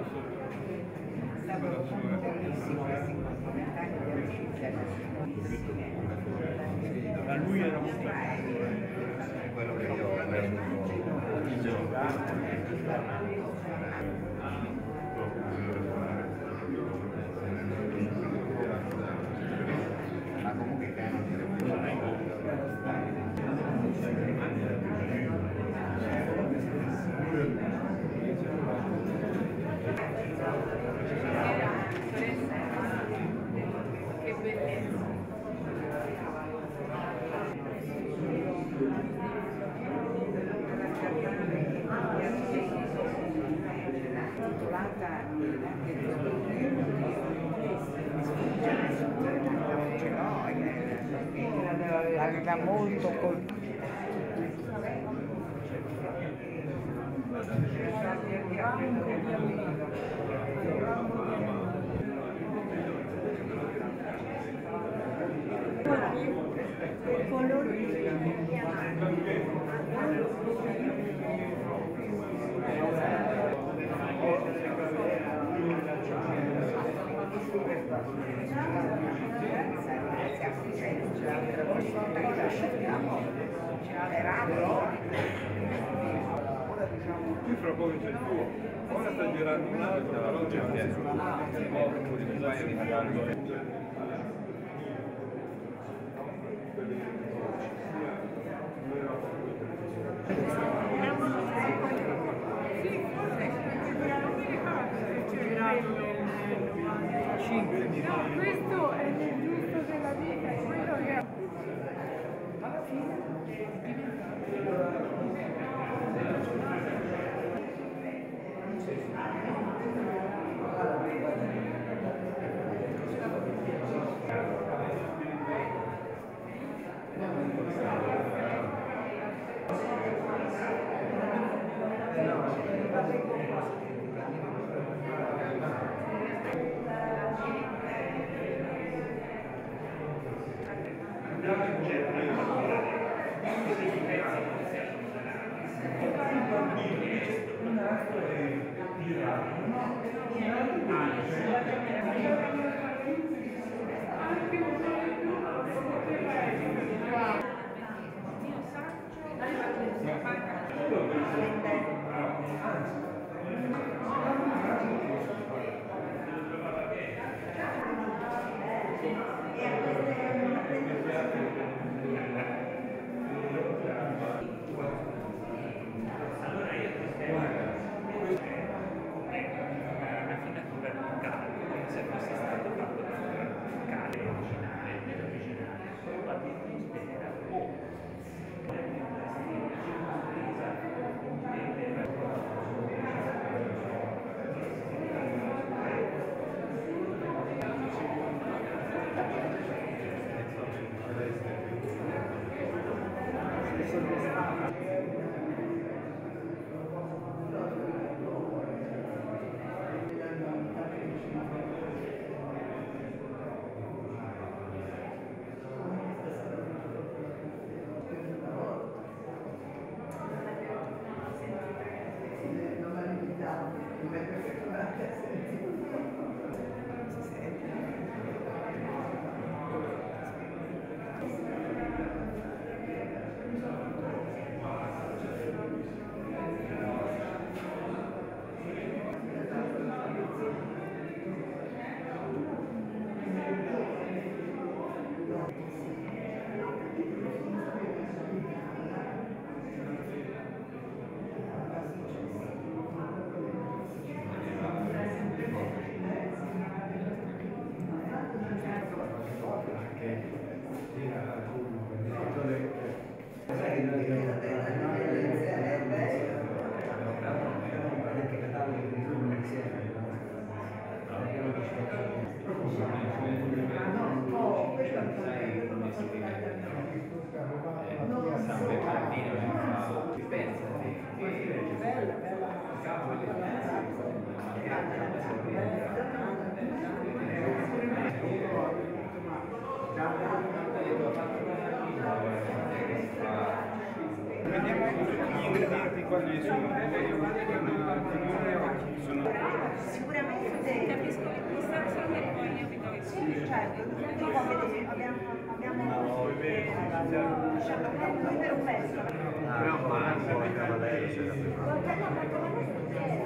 È stato bellissimo questi 40 anni di amicizia. Da lui era un quello che io ma comunque che bellezza. Titolata aveva molto colpito. qui fra poco c'è il tuo, ora sta girando un altro, però c'è Questo è il giusto della vita, è quello che alla fine vediamo tutti gli ingredienti quali sono. Sicuramente Capisco che mi sta solo e poi io vi do il sì, certo, dopo abbiamo lasciato lui per un pezzo. Ah, ma un po' il cavaliere se la prepara.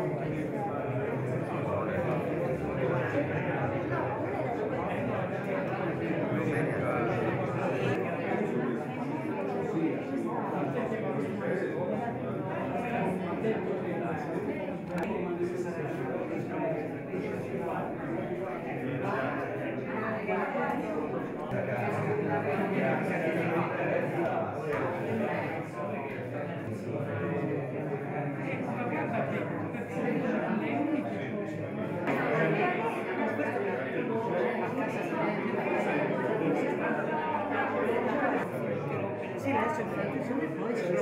Sì, adesso è venuto poi si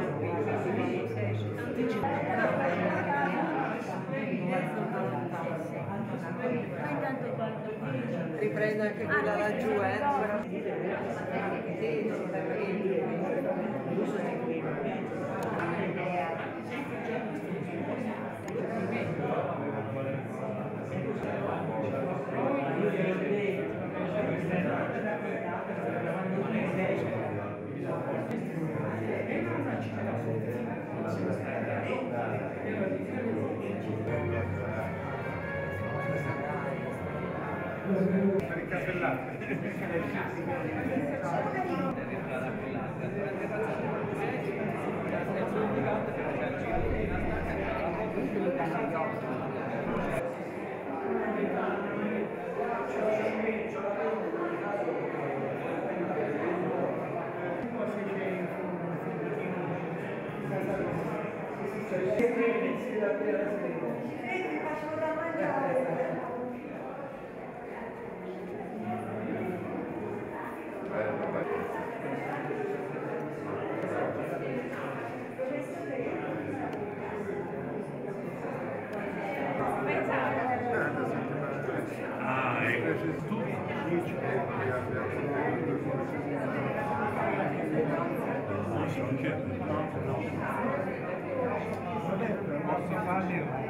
Riprende anche quella laggiù, Per il caffè e latte. Ah, ecco, tu dici posso farli